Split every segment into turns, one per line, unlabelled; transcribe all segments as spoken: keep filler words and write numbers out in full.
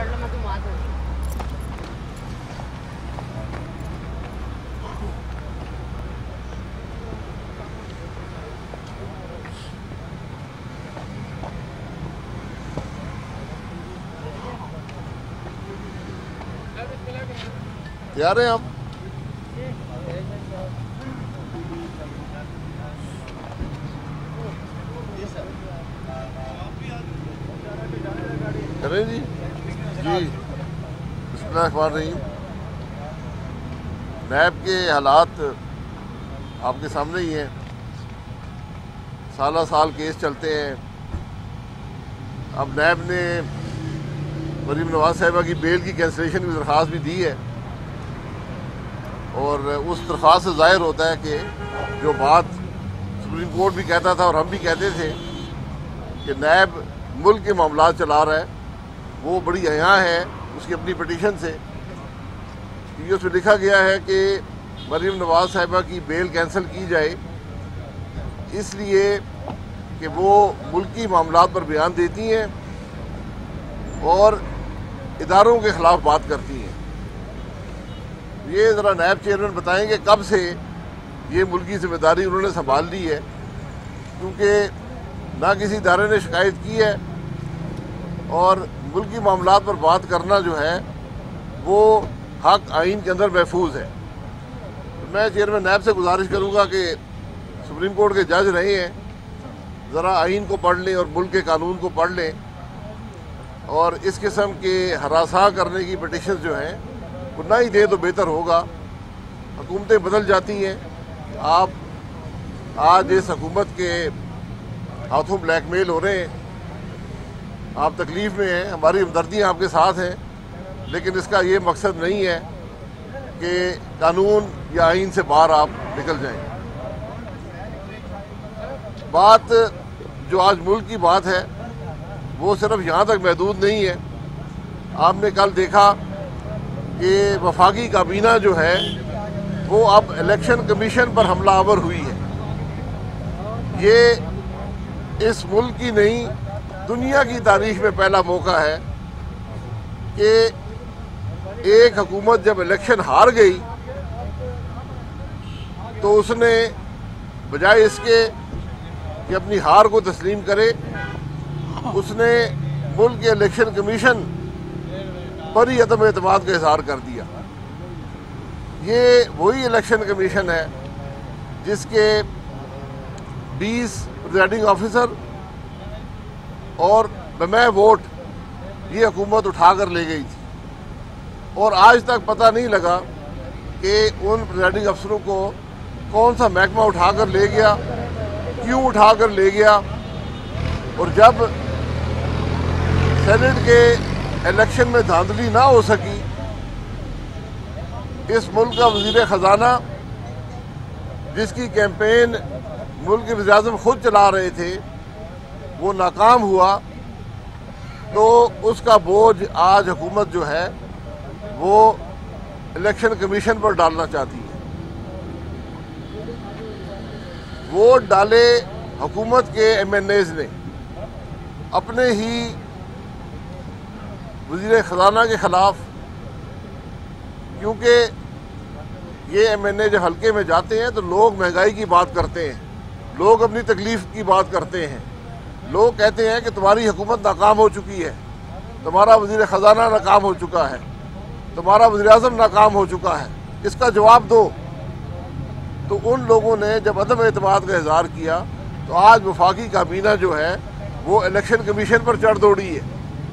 तैयार हैं आप? करें जी जी बिस्मिल्लाहिर्रहमानिर्रहीम। नैब के हालात आपके सामने ही हैं। साला साल केस चलते हैं। अब नैब ने मरीम नवाज साहिबा की बेल की कैंसलेशन की दरख्वास्त भी दी है और उस दरख्वास्त से ज़ाहिर होता है कि जो बात सुप्रीम कोर्ट भी कहता था और हम भी कहते थे कि नैब मुल्क के मामला चला रहा है, वो बड़ी अयां है उसकी अपनी पिटीशन से। क्योंकि उसमें लिखा गया है कि मरीम नवाज साहिबा की बेल कैंसिल की जाए इसलिए कि वो मुल्की मामला पर बयान देती हैं और इदारों के ख़िलाफ़ बात करती हैं। ये ज़रा नैब चेयरमैन बताएंगे कब से ये मुल्की जिम्मेदारी उन्होंने संभाल ली है, क्योंकि ना किसी इदारे ने शिकायत की है और मुल्की मामला पर बात करना जो है वो हक आइन के अंदर महफूज है। तो मैं चेयरमैन नैब से गुजारिश करूँगा कि सुप्रीम कोर्ट के जज रहे हैं, ज़रा आइन को पढ़ लें और मुल्क के कानून को पढ़ लें और इस किस्म के हरासा करने की पिटीशन जो हैं वो ना ही दे तो बेहतर होगा। हुकूमतें बदल जाती हैं। आप आज इस हुकूमत के हाथों ब्लैकमेल हो रहे हैं, आप तकलीफ़ में हैं, हमारी हमदर्दियाँ आपके साथ हैं, लेकिन इसका ये मकसद नहीं है कि कानून या आइन से बाहर आप निकल जाएं। बात जो आज मुल्क की बात है वो सिर्फ यहाँ तक महदूद नहीं है। आपने कल देखा कि वफाकी काबीना जो है वो अब इलेक्शन कमीशन पर हमलावर हुई है। ये इस मुल्क की नहीं दुनिया की तारीख में पहला मौका है कि एक हुकूमत जब इलेक्शन हार गई तो उसने बजाय इसके कि अपनी हार को तस्लीम करे, उसने मुल्क के इलेक्शन कमीशन पर ही अदम एतमाद का इजहार कर दिया। ये वही इलेक्शन कमीशन है जिसके बीस प्रिजाइडिंग ऑफिसर और बमै वोट ये हुकूमत उठा कर ले गई थी और आज तक पता नहीं लगा कि उन प्रिजाइडिंग अफसरों को कौन सा महकमा उठा कर ले गया, क्यों उठा कर ले गया। और जब सेनेट के इलेक्शन में धांधली ना हो सकी, इस मुल्क का वज़ीर ख़जाना जिसकी कैंपेन मुल्क के वज़ीर-ए-आज़म खुद चला रहे थे वो नाकाम हुआ, तो उसका बोझ आज हुकूमत जो है वो इलेक्शन कमीशन पर डालना चाहती है। वोट डाले हुकूमत के एम एन एज़ ने अपने ही वज़ीर ख़जाना के ख़िलाफ़, क्योंकि ये एम एन ए जब हल्के में जाते हैं तो लोग महंगाई की बात करते हैं, लोग अपनी तकलीफ़ की बात करते हैं, लोग कहते हैं कि तुम्हारी हुकूमत नाकाम हो चुकी है, तुम्हारा वज़ीर ख़जाना नाकाम हो चुका है, तुम्हारा वज़ीर-ए-आज़म नाकाम हो चुका है, इसका जवाब दो। तो उन लोगों ने जब अदम एतमाद का इज़हार किया तो आज वफाकी काबीना जो है वो इलेक्शन कमीशन पर चढ़ दौड़ी है।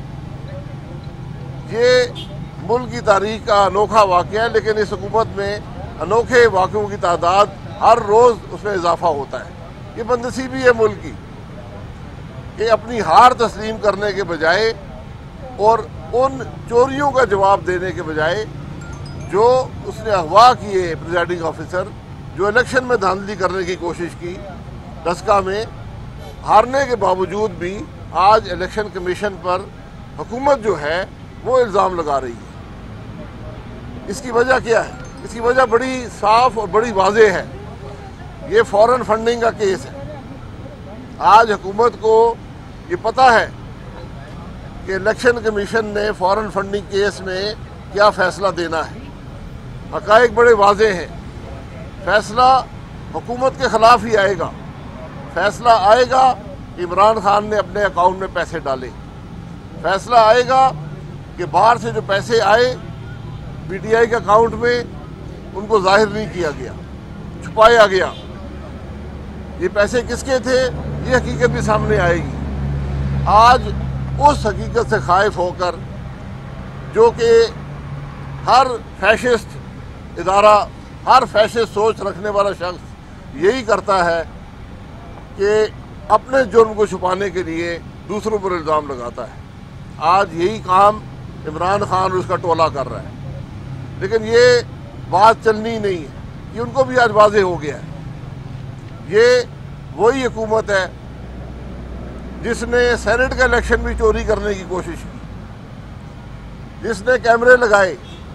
ये मुल्क की तारीख का अनोखा वाक़या है, लेकिन इस हुकूमत में अनोखे वाक़यों की तादाद हर रोज़ उसमें इजाफा होता है। ये बदनसीबी है मुल्क की कि अपनी हार तस्लीम करने के बजाय और उन चोरियों का जवाब देने के बजाय जो उसने अगवा किए प्रिजाइडिंग ऑफिसर, जो इलेक्शन में धांधली करने की कोशिश की, डस्का में हारने के बावजूद भी आज इलेक्शन कमीशन पर हुकूमत जो है वो इल्ज़ाम लगा रही है। इसकी वजह क्या है? इसकी वजह बड़ी साफ और बड़ी वाज़ेह है। ये फॉरेन फंडिंग का केस है। आज हुकूमत को ये पता है कि इलेक्शन कमीशन ने फॉरेन फंडिंग केस में क्या फ़ैसला देना है। हक़ाइक़ बड़े वाज़ेह हैं। फ़ैसला हुकूमत के ख़िलाफ़ ही आएगा। फ़ैसला आएगा इमरान खान ने अपने अकाउंट में पैसे डाले। फ़ैसला आएगा कि बाहर से जो पैसे आए पीटीआई के अकाउंट में उनको जाहिर नहीं किया गया, छुपाया गया। ये पैसे किसके थे, ये हकीकत भी सामने आएगी। आज उस हकीकत से खाइफ होकर जो कि हर फैशिस्ट इदारा, हर फैशिस्ट सोच रखने वाला शख्स यही करता है कि अपने जुर्म को छुपाने के लिए दूसरों पर इल्ज़ाम लगाता है। आज यही काम इमरान खान और उसका टोला कर रहा है। लेकिन ये बात चलनी नहीं है, ये उनको भी आज वाज़ेह हो गया है। ये वही हुकूमत है जिसने सेनेट का इलेक्शन भी चोरी करने की कोशिश की, जिसने कैमरे लगाए।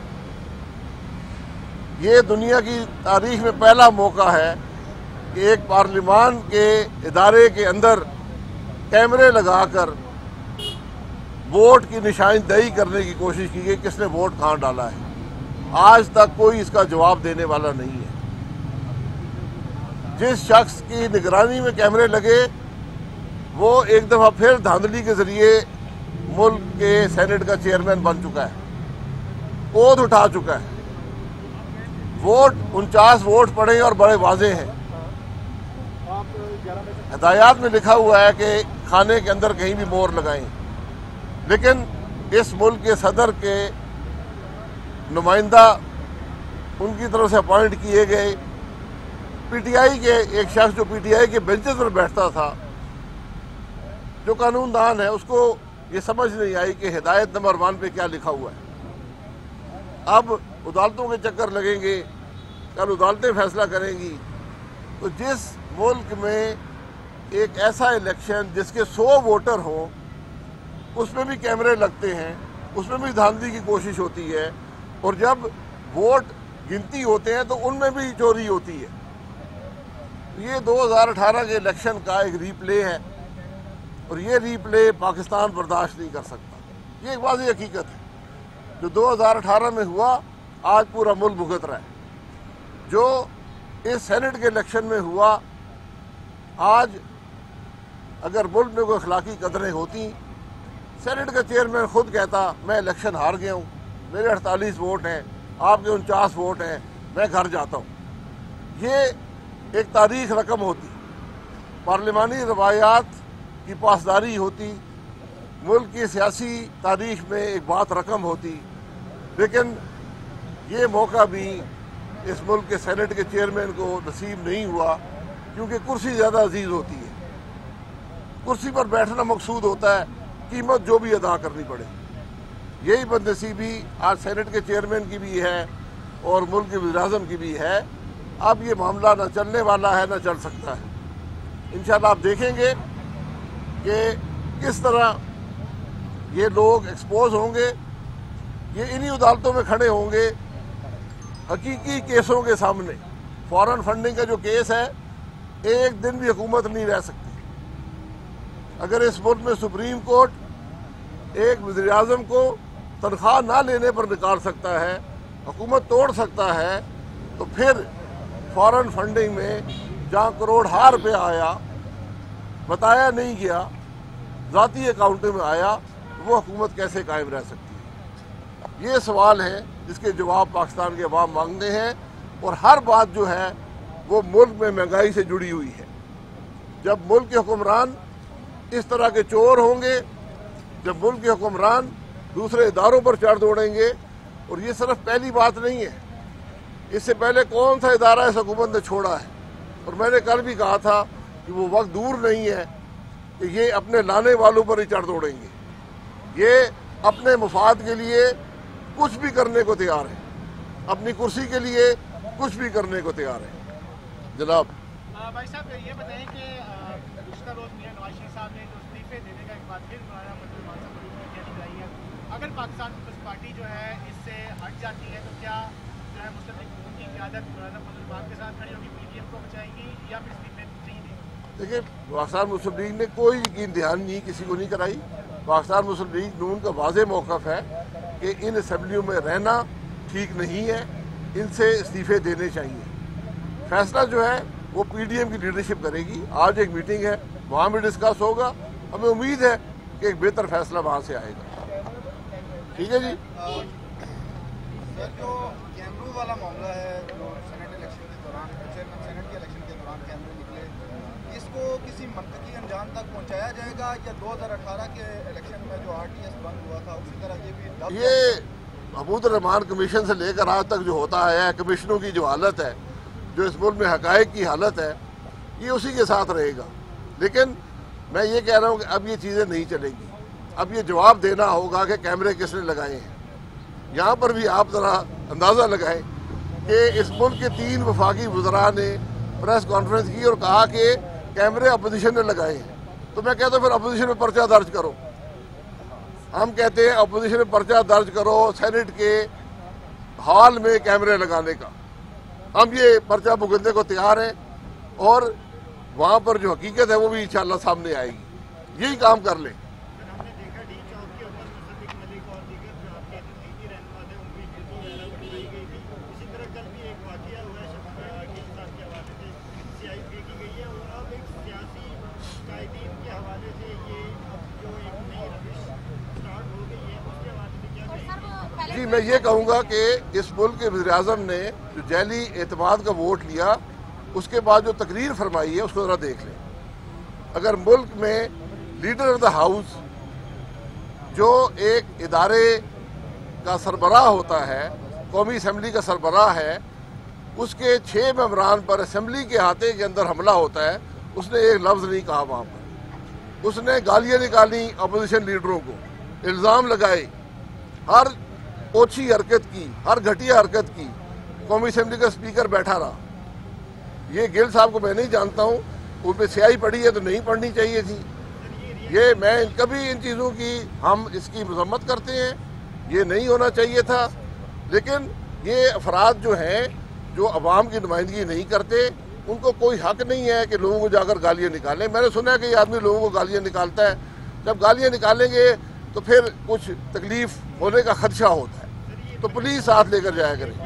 ये दुनिया की तारीख में पहला मौका है कि एक पार्लिमान के इदारे के अंदर कैमरे लगाकर वोट की निशानदेही करने की कोशिश की गई, किसने वोट कहाँ डाला है। आज तक कोई इसका जवाब देने वाला नहीं है। जिस शख्स की निगरानी में कैमरे लगे वो एक दफ़ा फिर धांधली के ज़रिए मुल्क के सेनेट का चेयरमैन बन चुका है, ओथ उठा चुका है। वोट उनचास वोट पड़े और बड़े वाज़ेह हैं। हिदायत में लिखा हुआ है कि खाने के अंदर कहीं भी मोहर लगाएं, लेकिन इस मुल्क के सदर के नुमाइंदा उनकी तरफ से अपॉइंट किए गए पीटीआई के एक शख्स जो पीटीआई के बेंचेस पर बैठता था, जो कानूनदान है, उसको ये समझ नहीं आई कि हिदायत नंबर वन पे क्या लिखा हुआ है। अब अदालतों के चक्कर लगेंगे, कल अदालतें फैसला करेंगी। तो जिस मुल्क में एक ऐसा इलेक्शन जिसके सौ वोटर हों उसमें भी कैमरे लगते हैं, उसमें भी धांधली की कोशिश होती है, और जब वोट गिनती होते हैं तो उनमें भी चोरी होती है। ये दो हज़ार अठारह के इलेक्शन का एक रीप्ले है और ये रीप्ले पाकिस्तान बर्दाश्त नहीं कर सकता। ये एक वाज़ेह हकीकत है। जो दो हज़ार अठारह में हुआ आज पूरा मुल्क भुगत रहा है। जो इस सेनेट के इलेक्शन में हुआ, आज अगर मुल्क में कोई अखलाकी कदरें होती, सेनेट का चेयरमैन खुद कहता मैं इलेक्शन हार गया हूँ, मेरे अड़तालीस वोट हैं, आपके उनचास वोट हैं, मैं घर जाता हूँ। ये एक तारीख रकम होती, पार्लिमानी रवायात की पासदारी होती, मुल्क की सियासी तारीख में एक बात रकम होती। लेकिन ये मौका भी इस मुल्क के सेनेट के चेयरमैन को नसीब नहीं हुआ, क्योंकि कुर्सी ज़्यादा अजीज़ होती है। कुर्सी पर बैठना मकसूद होता है, कीमत जो भी अदा करनी पड़े। यही बदनसीबी आज सेनेट के चेयरमैन की भी है और मुल्क के वज़ीर-ए-आज़म की भी है। अब ये मामला न चलने वाला है, न चल सकता है। इंशाल्लाह आप देखेंगे कि किस तरह ये लोग एक्सपोज होंगे। ये इन्हीं अदालतों में खड़े होंगे हकीकी केसों के सामने। फॉरेन फंडिंग का जो केस है, एक दिन भी हुकूमत नहीं रह सकती। अगर इस मुल्क में सुप्रीम कोर्ट एक वज़ीर-ए-आज़म को तनख्वाह ना लेने पर निकाल सकता है, हुकूमत तोड़ सकता है, तो फिर फॉरेन फंडिंग में जहाँ करोड़ हार रुपया आया, बताया नहीं गया, ज़ाती अकाउंटों में आया, वो हुकूमत कैसे कायम रह सकती है। ये सवाल है जिसके जवाब पाकिस्तान के अवाम मांगते हैं। और हर बात जो है वो मुल्क में महंगाई से जुड़ी हुई है। जब मुल्क के हुक्मरान इस तरह के चोर होंगे, जब मुल्क के हुक्मरान दूसरे इदारों पर चढ़ दौड़ेंगे, और ये सिर्फ पहली बात नहीं है, इससे पहले कौन सा इदारा इस हुकूमत ने छोड़ा है। और मैंने कल भी कहा था कि वो वक्त दूर नहीं है कि ये अपने लाने वालों पर ही चढ़ दौड़ेंगे। ये अपने मुफाद के लिए कुछ भी करने को तैयार है, अपनी कुर्सी के लिए कुछ भी करने को तैयार है। जनाब
भाई साहब ये बताएं कि गुज़श्ता रोज़ मियां नवाज शरीफ साहब ने जो इस्तीफे देने का एक बार फिर दोबारा मतलब लगाई है, अगर पाकिस्तान पीपल्स पार्टी जो है इससे हट जाती है तो क्या जो है मुस्लिम लीग की क़यादत फजल के साथ खड़ी होगी, पीडीएम को बचाएगी या फिर इस्तीफे नहीं देगी?
देखिए, पाकिस्तान मुस्लिम लीग ने कोई यकीन दहानी नहीं किसी को नहीं कराई। पाकिस्तान मुस्लिम लीग नून का वाज़ेह मौक़िफ़ है कि इन असम्बलियों में रहना ठीक नहीं है, इनसे इस्तीफ़े देने चाहिए। फैसला जो है वो पीडीएम की लीडरशिप करेगी। आज एक मीटिंग है, वहाँ भी डिस्कस होगा। हमें उम्मीद है कि एक बेहतर फैसला वहाँ से आएगा। ठीक है जी।
सर, जो कैमरों वाला मामला है, जो सेनेट इलेक्शन के दौरान सेनेट के इलेक्शन के दौरान कैमरे निकले, इसको किसी मंतकी अंजाम तक पहुंचाया जाएगा या दो हज़ार अठारह के इलेक्शन में जो आरटीएस बंद हुआ था उसी तरह ये भी?
ये महमूद रहमान कमीशन से लेकर आज तक जो होता है, कमिश्नरों की जो हालत है, जो इस मुल्क में हकायक की हालत है, ये उसी के साथ रहेगा। लेकिन मैं ये कह रहा हूँ कि अब ये चीज़ें नहीं चलेंगी। अब ये जवाब देना होगा कि कैमरे किसने लगाए हैं। यहाँ पर भी आप ज़रा अंदाज़ा लगाएं कि इस मुल्क के तीन वफाकी वज़रा ने प्रेस कॉन्फ्रेंस की और कहा कि कैमरे अपोजिशन ने लगाए हैं। तो मैं कहता हूँ फिर अपोजिशन में पर्चा दर्ज करो। हम कहते हैं अपोजिशन में पर्चा दर्ज करो सेनेट के हॉल में कैमरे लगाने का। हम ये पर्चा भुगतने को तैयार हैं और वहाँ पर जो हकीकत है वो भी इंशाल्लाह सामने आएगी। यही काम कर लें। जी, मैं ये कहूँगा कि इस मुल्क के वज़ीर-ए-आज़म ने जो जैली एतमाद का वोट लिया, उसके बाद जो तकरीर फरमाई है उसको ज़रा देख लें। अगर मुल्क में लीडर ऑफ द हाउस जो एक इदारे का सरबराह होता है, कौमी असम्बली का सरबराह है, उसके छः मेंबरान पर असम्बली के हाथे के अंदर हमला होता है, उसने एक लफ्ज़ नहीं कहा। वहाँ पर उसने गालियाँ निकाली अपोजिशन लीडरों को, इल्ज़ाम लगाए, हर ओछी हरकत की, हर घटिया हरकत की। कौमी असम्बली का स्पीकर बैठा रहा। ये गिल साहब को मैं नहीं जानता हूँ, उन पर स्याही पड़ी है तो नहीं पढ़नी चाहिए थी। ये मैं कभी इन चीज़ों की हम इसकी मजम्मत करते हैं, ये नहीं होना चाहिए था। लेकिन ये अफराद जो हैं जो अवाम की नुमाइंदगी नहीं करते, उनको कोई हक नहीं है कि लोगों को जाकर गालियाँ निकालें। मैंने सुना है कि ये आदमी लोगों को गालियाँ निकालता है। जब गालियाँ निकालेंगे तो फिर कुछ तकलीफ होने का खदशा होता है, तो पुलिस साथ लेकर जाया करें।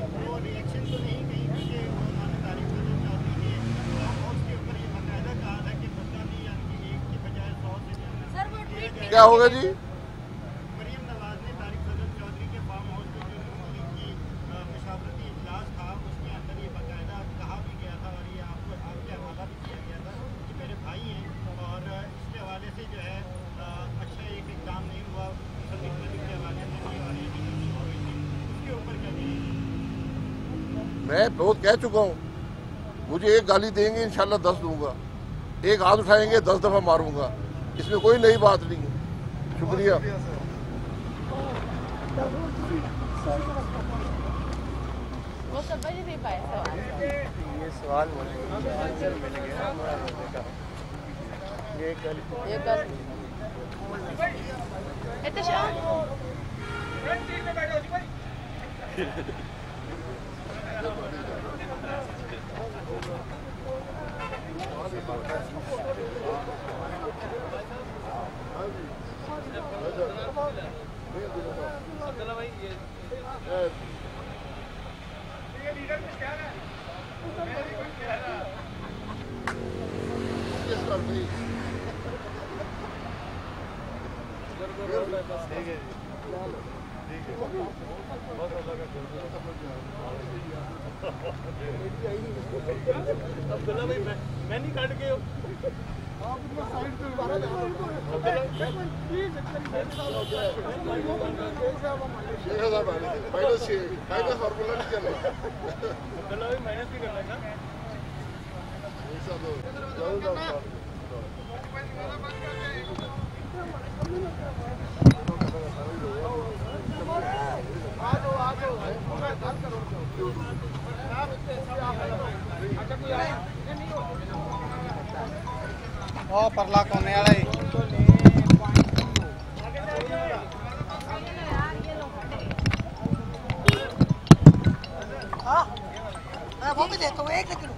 क्या होगा जी? मैं बहुत कह चुका हूँ, मुझे एक गाली देंगे इंशाल्लाह दस दूंगा, एक हाथ उठाएंगे दस दफ़ा मारूंगा। इसमें कोई नई बात नहीं है। शुक्रिया।
वो समझ नहीं पाए
ये सवाल ये कल
ये कल
अब्दुल्ला भाई मैं मैं नहीं काट के
माइनस माइनस फॉर्मूला नहीं चल रहा।
अब्दुल्ला भाई माइनस भी करना है ना।
ओ परला कोने वाला ही
हाँ वो भी देखो एक सेकंड